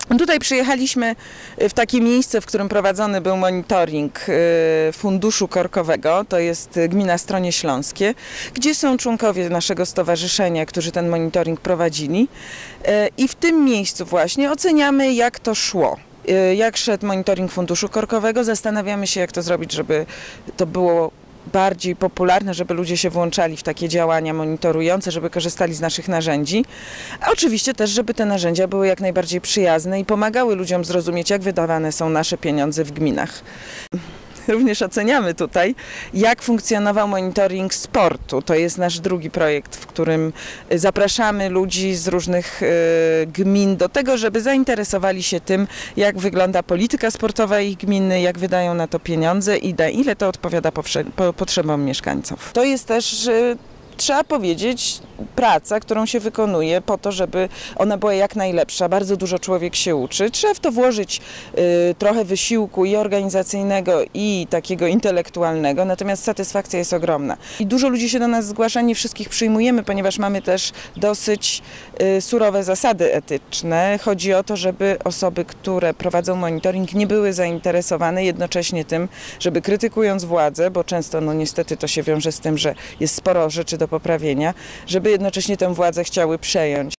Tutaj przyjechaliśmy w takie miejsce, w którym prowadzony był monitoring Funduszu Korkowego, to jest gmina Stronie Śląskie, gdzie są członkowie naszego stowarzyszenia, którzy ten monitoring prowadzili. I w tym miejscu właśnie oceniamy, jak to szło. Jak szedł monitoring Funduszu Korkowego, zastanawiamy się, jak to zrobić, żeby to było bardziej popularne, żeby ludzie się włączali w takie działania monitorujące, żeby korzystali z naszych narzędzi. A oczywiście też, żeby te narzędzia były jak najbardziej przyjazne i pomagały ludziom zrozumieć, jak wydawane są nasze pieniądze w gminach. Również oceniamy tutaj, jak funkcjonował monitoring sportu. To jest nasz drugi projekt, w którym zapraszamy ludzi z różnych gmin do tego, żeby zainteresowali się tym, jak wygląda polityka sportowa ich gminy, jak wydają na to pieniądze i na ile to odpowiada potrzebom mieszkańców. To jest też, trzeba powiedzieć, praca, którą się wykonuje po to, żeby ona była jak najlepsza. Bardzo dużo człowiek się uczy. Trzeba w to włożyć trochę wysiłku i organizacyjnego, i takiego intelektualnego, natomiast satysfakcja jest ogromna. I dużo ludzi się do nas zgłasza, nie wszystkich przyjmujemy, ponieważ mamy też dosyć surowe zasady etyczne. Chodzi o to, żeby osoby, które prowadzą monitoring, nie były zainteresowane jednocześnie tym, żeby krytykując władzę, bo często niestety to się wiąże z tym, że jest sporo rzeczy do poprawienia, żeby jednocześnie tę władzę chciały przejąć.